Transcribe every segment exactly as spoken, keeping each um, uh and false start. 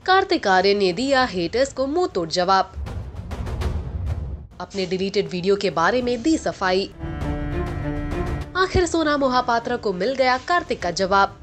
कार्तिक आर्यन ने दिया हेटर्स को मुंह तोड़ जवाब। अपने डिलीटेड वीडियो के बारे में दी सफाई। आखिर सोना मोहापात्रा को मिल गया कार्तिक का जवाब।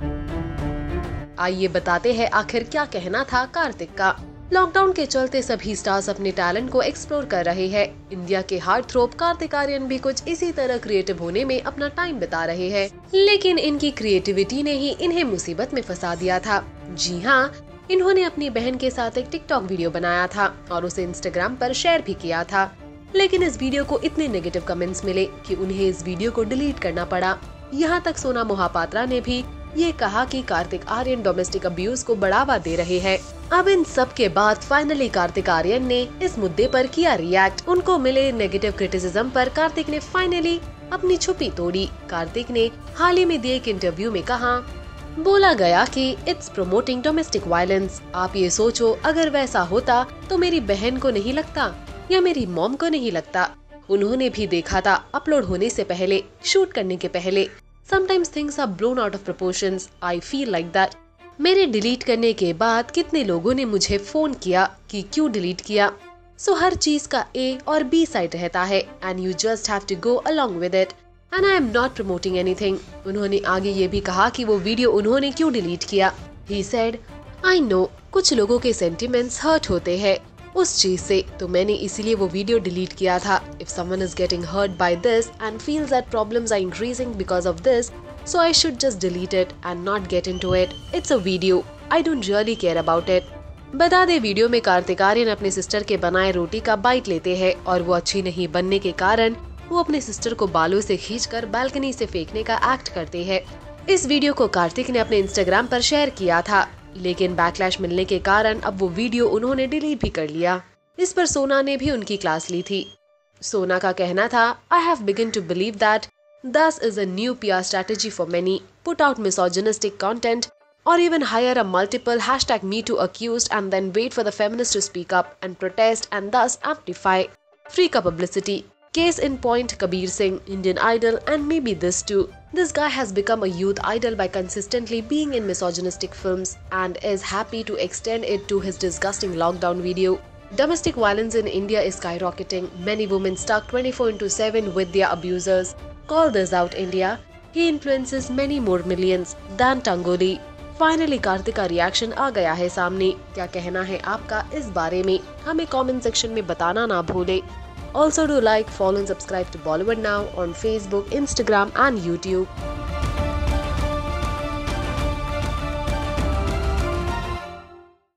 आइए बताते हैं आखिर क्या कहना था कार्तिक का। लॉकडाउन के चलते सभी स्टार्स अपने टैलेंट को एक्सप्लोर कर रहे हैं। इंडिया के हार्ट थ्रोब कार्तिक आर्यन भी कुछ इसी तरह क्रिएटिव होने में अपना टाइम बिता रहे हैं, लेकिन इनकी क्रिएटिविटी ने ही इन्हें मुसीबत में फंसा दिया था। जी हाँ, इन्होंने अपनी बहन के साथ एक टिकटॉक वीडियो बनाया था और उसे इंस्टाग्राम पर शेयर भी किया था, लेकिन इस वीडियो को इतने नेगेटिव कमेंट्स मिले कि उन्हें इस वीडियो को डिलीट करना पड़ा। यहाँ तक सोना मोहापात्रा ने भी ये कहा कि कार्तिक आर्यन डोमेस्टिक अब्यूज को बढ़ावा दे रहे हैं। अब इन सब के बाद फाइनली कार्तिक आर्यन ने इस मुद्दे पर किया रिएक्ट। उनको मिले नेगेटिव क्रिटिसिज्म पर कार्तिक ने फाइनली अपनी छुपी तोड़ी। कार्तिक ने हाल ही में दिए एक इंटरव्यू में कहा, बोला गया कि इट्स प्रोमोटिंग डोमेस्टिक वायलेंस। आप ये सोचो, अगर वैसा होता तो मेरी बहन को नहीं लगता या मेरी मॉम को नहीं लगता। उन्होंने भी देखा था अपलोड होने से पहले, शूट करने के पहले। Sometimes things are blown out of proportions. I feel like that. मेरे डिलीट करने के बाद कितने लोगों ने मुझे फोन किया कि क्यों डिलीट किया। सो so, हर चीज का ए और बी साइड रहता है and you just have to go along with it. And I am not promoting anything. उन्होंने आगे ये भी कहा कि वो वीडियो उन्होंने क्यों डिलीट किया। He said, I know कुछ लोगों के सेंटिमेंट्स हर्ट होते हैं उस चीज से, तो मैंने इसीलिए वो वीडियो डिलीट किया था। If someone is getting hurt by this and feels that problems are increasing because of this, so I should just delete it and not get into it. It's a video. I don't really care about it. बता दे, video में कार्तिक आर्यन अपने sister के बनाए रोटी का bite लेते हैं और वो अच्छी नहीं बनने के कारण वो अपने सिस्टर को बालों से खींचकर बालकनी से फेंकने का एक्ट करते हैं। इस वीडियो को कार्तिक ने अपने इंस्टाग्राम पर शेयर किया था, लेकिन बैकलैश मिलने के कारण अब वो वीडियो उन्होंने डिलीट भी कर लिया। इस पर सोना ने भी उनकी क्लास ली थी। सोना का कहना था, I have begun to believe that this is a new PR strategy for many, put out misogynistic content or even hire a multiple hashtag Me Too accused and then wait for the feminists to speak up and protest and thus amplify. Freak up publicity. Case in point, Kabir Singh, Indian Idol, and maybe this too. This guy has become a youth idol by consistently being in misogynistic films and is happy to extend it to his disgusting lockdown video. Domestic violence in India is skyrocketing. Many women stuck twenty-four into seven with their abusers. Call this out, India. He influences many more millions than Tangoli. Finally Kartik का reaction आ गया है सामने। क्या कहना है आपका इस बारे में, हमें कमेंट सेक्शन में बताना ना भूले। Also do like, follow and subscribe to Bollywood now on Facebook, Instagram and YouTube.